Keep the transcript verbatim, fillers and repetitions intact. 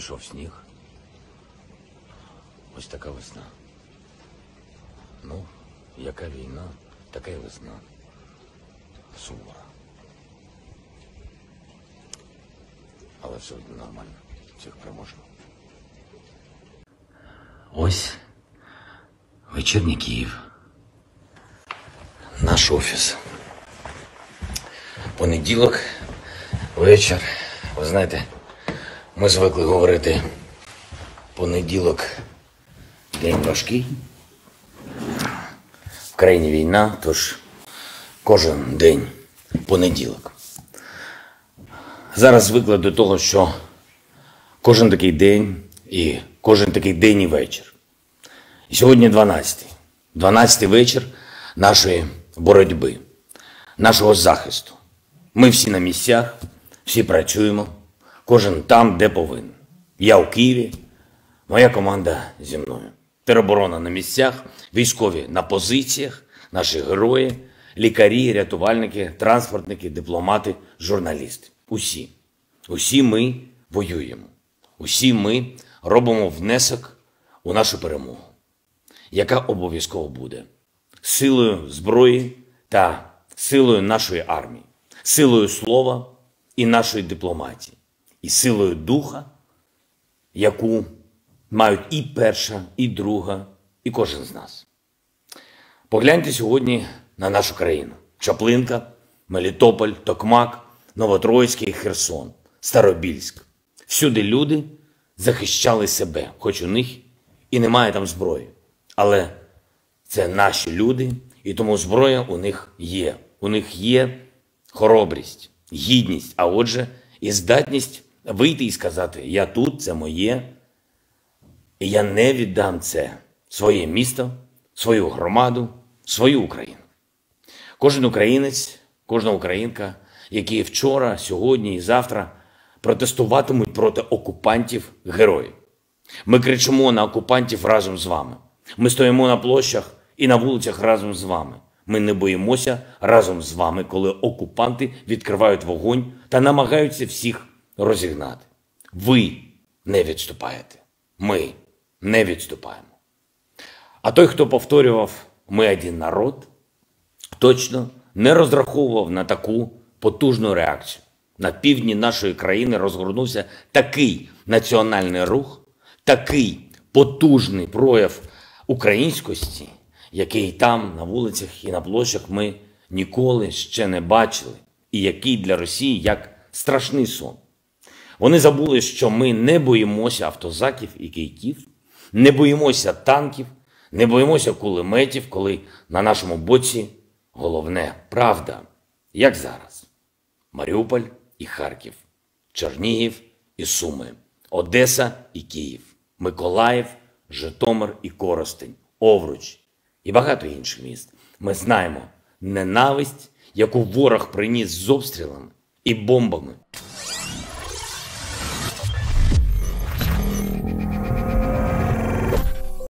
пішов сніг. Ось така весна. Ну, яка війна, така й весна. Сувора. Але все одно нормально. Всіх переможемо. Ось вечірній Київ. Наш офіс. Понеділок, вечір. Ви знаєте, ми звикли говорити понеділок день важкий. В країні війна, тож кожен день понеділок. Зараз звикли до того, що кожен такий день і кожен такий день і вечір. І сьогодні дванадцятий. дванадцятий вечір нашої боротьби, нашого захисту. Ми всі на місцях, всі працюємо, кожен там, де повинен. Я у Києві, моя команда зі мною. Тероборона на місцях, військові на позиціях, наші герої, лікарі, рятувальники, транспортники, дипломати, журналісти. Усі. Усі ми воюємо. Усі ми робимо внесок у нашу перемогу, яка обов'язково буде. Силою зброї та силою нашої армії, силою слова і нашої дипломатії, і силою духа, яку мають і перша, і друга, і кожен з нас. Погляньте сьогодні на нашу країну. Чаплинка, Мелітополь, Токмак, Новотроїцький, Херсон, Старобільськ. Всюди люди захищали себе, хоч у них і немає там зброї. Але це наші люди, і тому зброя у них є. У них є хоробрість, гідність, а отже і здатність вийти і сказати: я тут, це моє, і я не віддам це, своє місто, свою громаду, свою Україну. Кожен українець, кожна українка, які вчора, сьогодні і завтра протестуватимуть проти окупантів-героїв. Ми кричимо на окупантів разом з вами. Ми стоїмо на площах і на вулицях разом з вами. Ми не боїмося разом з вами, коли окупанти відкривають вогонь та намагаються всіх розігнати. Ви не відступаєте. Ми не відступаємо. А той, хто повторював «ми один народ», точно не розраховував на таку потужну реакцію. На півдні нашої країни розгорнувся такий національний рух, такий потужний прояв українськості, який там, на вулицях і на площах ми ніколи ще не бачили, і який для Росії як страшний сон. Вони забули, що ми не боїмося автозаків і кийків, не боїмося танків, не боїмося кулеметів, коли на нашому боці головне – правда, як зараз. Маріуполь і Харків, Чернігів і Суми, Одеса і Київ, Миколаїв, Житомир і Коростень, Овруч і багато інших міст. Ми знаємо ненависть, яку ворог приніс з обстрілами і бомбами